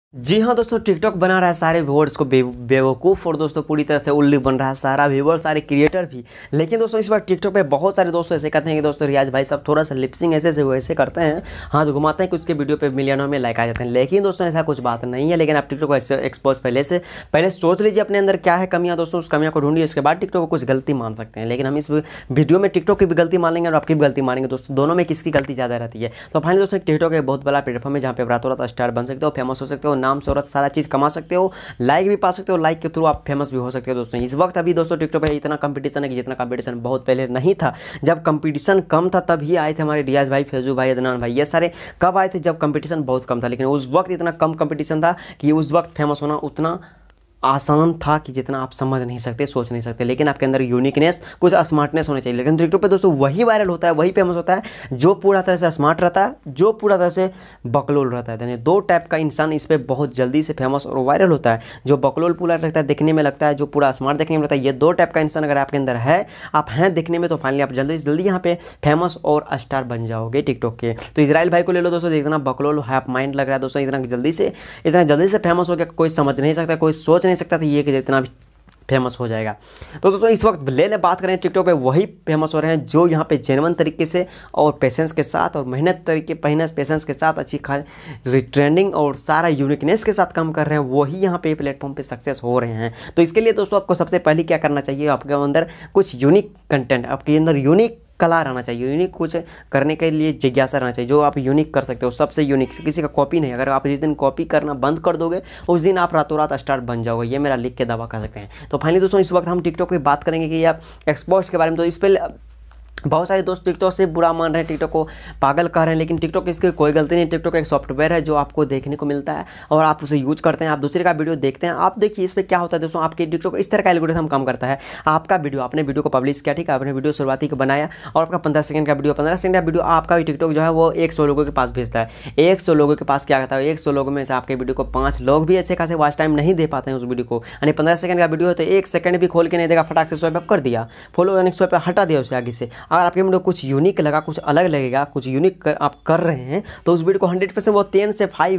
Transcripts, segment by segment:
जी हाँ दोस्तों, टिकटॉक बना रहा है सारे व्यूअर्स को बेवकूफ़ और दोस्तों पूरी तरह से उल्लू बन रहा है सारा व्यूअर, सारे क्रिएटर भी। लेकिन दोस्तों इस बार टिकटॉक पे बहुत सारे दोस्तों ऐसे कहते हैं कि दोस्तों रियाज भाई साहब थोड़ा सा लिपसिंग ऐसे से वैसे करते हैं, हाथ घुमाते हैं कि उसके वीडियो पे मिलियनों में लाइक आ जाते हैं। लेकिन दोस्तों ऐसा कुछ बात नहीं है। लेकिन आप टिकटॉक को ऐसे एक्सपोज पहले सोच लीजिए अपने अंदर क्या है कमियाँ दोस्तों, उस कमियाँ को ढूंढिए, इसके बाद टिकटॉक को कुछ गलती मान सकते हैं। लेकिन हम इस वीडियो में टिकटॉक की भी गलती मानेंगे और आपकी भी गलती मानेंगे दोस्तों, दोनों में किसकी गलती ज़्यादा रहती है। तो फाइनली दोस्तों टिकटॉक एक बहुत बड़ा प्लेटफॉर्म है जहाँ पे रातों रात स्टार बन सकते हो, फेमस हो सकते हो, नाम शोहरत सारा चीज़ कमा सकते हो, लाइक भी पा सकते हो, लाइक के थ्रू आप फेमस भी हो सकते हो दोस्तों। इस वक्त अभी दोस्तों टिकटॉक पे इतना कंपटीशन है कि जितना कंपटीशन बहुत पहले नहीं था। जब कंपटीशन कम था तब ही आए थे हमारे रियाज भाई, फैजू भाई, अदनान भाई, ये सारे कब आए थे जब कंपटीशन बहुत कम था। लेकिन उस वक्त इतना कम कंपटीशन था कि उस वक्त फेमस होना उतना आसान था कि जितना आप समझ नहीं सकते, सोच नहीं सकते। लेकिन आपके अंदर यूनिकनेस, कुछ स्मार्टनेस होनी चाहिए। लेकिन टिकटॉक पे दोस्तों वही वायरल होता है, वही फेमस होता है जो पूरा तरह से स्मार्ट रहता है, जो पूरा तरह से बकलोल रहता है। यानी दो टाइप का इंसान इस पर बहुत जल्दी से फेमस और वायरल होता है। जो बकलोल पूरा रहता है देखने में लगता है, जो पूरा स्मार्ट देखने में लगता है, ये दो टाइप का इंसान अगर आपके अंदर है, आप हैं देखने में, तो फाइनली आप जल्दी से जल्दी यहाँ पे फेमस और स्टार बन जाओगे टिकटॉक के। तो इजराइल भाई को ले लो दोस्तों, इतना बकलोल हैप माइंड लग रहा है दोस्तों, इतना जल्दी से फेमस हो गया, कोई समझ नहीं सकता, कोई सोच नहीं सकता था ये कि इतना भी फेमस हो जाएगा। तो दोस्तों इस वक्त ले बात करें टिकटॉक पे, वही फेमस हो रहे हैं जो यहाँ पे जेन्युइन तरीके से और पेशेंस के साथ और मेहनत पेशेंस के साथ अच्छी ट्रेंडिंग और सारा यूनिकनेस के साथ काम कर रहे हैं, वही यहाँ पे प्लेटफॉर्म पे सक्सेस हो रहे हैं। तो इसके लिए दोस्तों आपको सबसे पहले क्या करना चाहिए, आपके अंदर कुछ यूनिक कंटेंट, आपके अंदर यूनिक कला रहना चाहिए, यूनिक कुछ करने के लिए जिज्ञासा रहना चाहिए, जो आप यूनिक कर सकते हो, सबसे यूनिक, किसी का कॉपी नहीं। अगर आप जिस दिन कॉपी करना बंद कर दोगे उस दिन आप रातों रात स्टार बन जाओगे, ये मेरा लिख के दावा कर सकते हैं। तो फाइनली दोस्तों इस वक्त हम टिकटॉक पे बात करेंगे कि आप एक्सपोस्ट के बारे में। तो इस पर बहुत सारे दोस्त टिकटॉक से बुरा मान रहे हैं, टिकटॉक को पागल कह रहे हैं, लेकिन टिकटॉक इसकी कोई गलती नहीं। टिकटॉक एक सॉफ्टवेयर है जो आपको देखने को मिलता है और आप उसे यूज करते हैं, आप दूसरे का वीडियो देखते हैं। आप देखिए इस पर क्या होता है दोस्तों, आपके टिकटॉक इस तरह का एल्गोरिथम काम करता है। आपका वीडियो, आपने वीडियो को पब्लिश किया, ठीक है, आपने वीडियो शुरुआती को बनाया और आपका 15 सेकंड का वीडियो, 15 सेकंड का वीडियो आपका टिकटॉक जो है वो 100 लोगों के पास भेजता है। 100 लोगों के पास क्या करता है, 100 लोगों में से आपके वीडियो को 5 लोग भी अच्छे खासे वॉच टाइम नहीं दे पाते हैं उस वीडियो को। यानी 15 सेकंड का वीडियो है तो 1 सेकंड भी खोल के नहीं देगा, फटाक से स्वाइप अप कर दिया, फॉलो यानी स्वाइप हटा दिया उसे आगे से। अगर आपके वीडियो कुछ यूनिक लगा, कुछ अलग लगेगा, कुछ यूनिक आप कर रहे हैं, तो उस वीडियो को 100% वो 10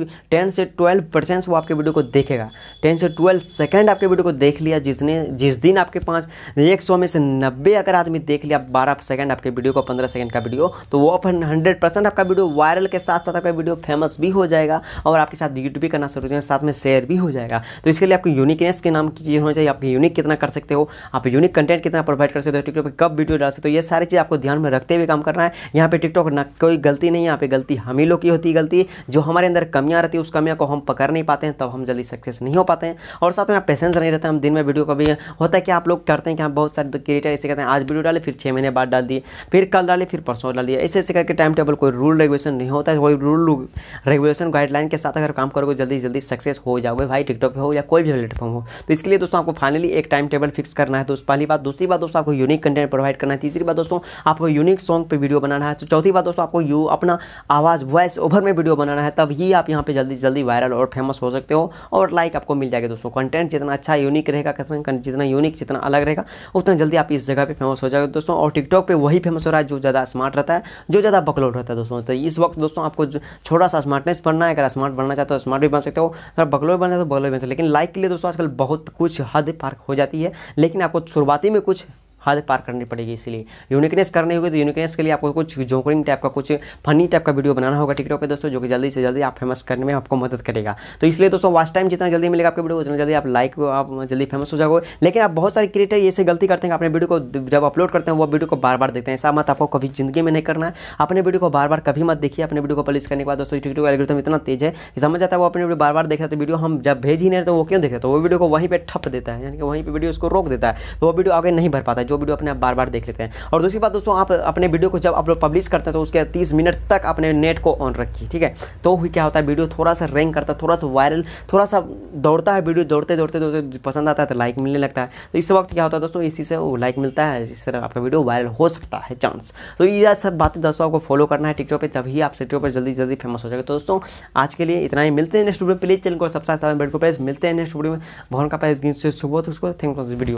से 12% वो आपके वीडियो को देखेगा। 10 से 12 सेकंड आपके वीडियो को देख लिया जिस दिन आपके पास 100 में से 90 अगर आदमी देख लिया 12 सेकंड आपके वीडियो को, 15 सेकंड का वीडियो, तो वो 100% आपका वीडियो वायरल के साथ साथ आपका वीडियो फेमस भी हो जाएगा और आपके साथ यूट्यूब भी करना शुरू हो जाएगा, साथ में शेयर भी हो जाएगा। तो इसके लिए आपको यूनिकनेस के नाम की चीज़ होनी चाहिए। आप यूनिक कितना कर सकते हो, आप यूनिक कंटेंट कितना प्रोवाइड कर सकते हो, टिकटॉक पर कब वीडियो डाल सकते हो, ये सारी चीज़ आपको ध्यान में रखते हुए काम करना है। यहाँ पे टिकटॉक ना कोई गलती नहीं है, यहाँ पे गलती हम ही लोग की होती है। गलती जो हमारे अंदर कमियां रहती है, उस कमियां को हम पकड़ नहीं पाते हैं, तब हम जल्दी सक्सेस नहीं हो पाते हैं। और साथ में आप पेशेंस नहीं रहता है। हम दिन में वीडियो कभी होता है कि आप लोग करते हैं कि हम बहुत सारे क्रिएटर ऐसे कहते हैं आज वीडियो डाले, फिर 6 महीने बाद डाल दिए, फिर कल डाले, फिर परसों डाल दिए, ऐसे करके टाइम टेबल कोई रूल रेगुलेशन नहीं होता है। कोई रूल रेगुलेशन गाइडलाइन के साथ अगर काम करोगे जल्दी से जल्दी सक्सेस हो जाओगे, भाई टिकटॉक पे हो या कोई भी प्लेटफॉर्म हो। तो इसके लिए दोस्तों आपको फाइनली एक टाइम टेबल फिक्स करना है। तो पहली बात। दूसरी बात दोस्तों आपको यूनिक कंटेंट प्रोवाइड करना है। तीसरी बात दोस्तों आपको यूनिक सॉन्ग पे वीडियो बनाना है। तो चौथी बात दोस्तों आपको अपना आवाज़ वॉइस ओवर में वीडियो बनाना है, तब ही आप यहाँ पे जल्दी से जल्दी वायरल और फेमस हो सकते हो और लाइक आपको मिल जाएगा दोस्तों। कंटेंट जितना अच्छा यूनिक रहेगा, जितना यूनिक जितना अलग रहेगा, उतना जल्दी आप इस जगह पे फेमस हो जाएगा दोस्तों। और टिकटॉक पे वही फेमस हो रहा है जो ज़्यादा स्मार्ट रहता है, जो ज़्यादा बकलोल रहता है दोस्तों। तो इस वक्त दोस्तों आपको थोड़ा सा स्मार्टनेस बनना है। अगर स्मार्ट बनना चाहते हो स्मार्ट भी बन सकते हो, अगर बकलोल बनना है तो बकलोल बन सकते हो। लेकिन लाइक के लिए दोस्तों आजकल बहुत कुछ हद पार हो जाती है, लेकिन आपको शुरुआती में कुछ हद पार करनी पड़ेगी। इसलिए यूनिकनेस करनी होगी। तो यूनिकनेस के लिए आपको कुछ जोकरिंग टाइप का, कुछ फनी टाइप का वीडियो बनाना होगा टिकटॉक पे दोस्तों, जो कि जल्दी से जल्दी आप फेमस करने में आपको मदद करेगा। तो इसलिए दोस्तों वॉच टाइम जितना जल्दी मिलेगा आपके वीडियो को, उतना जल्दी आप लाइक आप जल्दी फेमस हो जाओगे। लेकिन आप बहुत सारे क्रिएटर ऐसे गलती करते हैं कि अपने वीडियो को जब अपलोड करते हैं वो वीडियो को बार बार देखते हैं। ऐसा मत आपको कभी जिंदगी में नहीं करना है। अपने वीडियो को बार बार कभी मत देखिए। अपने वीडियो को पब्लिश करने के बाद दोस्तों टिकटॉक एल्गोरिथम इतना तेज है कि समझ जाता है वो अपने वीडियो बार बार देखता है। तो वीडियो हम जब भेज ही नहीं तो वो क्यों देखता है, तो वो वीडियो को वहीं पर ठप देता है, यानी कि वहीं पर वीडियो उसको रोक देता है, तो वो वीडियो आगे नहीं भर पाता है, जो वीडियो अपने आप बार बार देख लेते हैं। और दूसरी बात दोस्तों आप अपने वीडियो को जब आप लोग पब्लिश करते हैं तो उसके 30 मिनट तक अपने नेट को ऑन रखिए, ठीक है। तो क्या होता है, वीडियो थोड़ा सा रैंक करता है, थोड़ा सा वायरल, थोड़ा सा दौड़ता है वीडियो, दौड़ते पसंद आता है तो लाइक मिलने लगता है। तो इस वक्त क्या होता है दोस्तों, इसी से वो लाइक मिलता है, इस तरह आपका वीडियो वायरल हो सकता है चांस। तो ये सब बातें दोस्तों आपको फॉलो करना है टिकटॉक पे, तभी आप टिकटॉक पर जल्दी फेमस हो जाएगा। तो दोस्तों आज के लिए इतना ही, मिलते हैं नेक्स्ट वीडियो में। प्लीज चैनल को सब्सक्राइब, मिलते हैं नेक्स्ट वीडियो में। भगवान का दिन से सुबह, थैंक यू वीडियो।